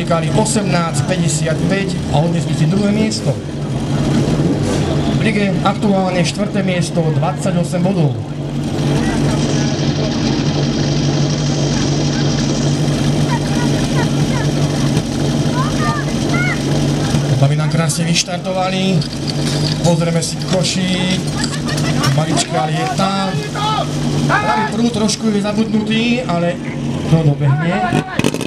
Amerikáni 18,55 a odnesli si druhé miesto. V lige aktuálne 4. miesto, 28 bodov. Babi nám krásne vyštartovali. Pozrieme si košík. Maličká lieta. Pravý prúd trošku je zabudnutý, ale to dobehne.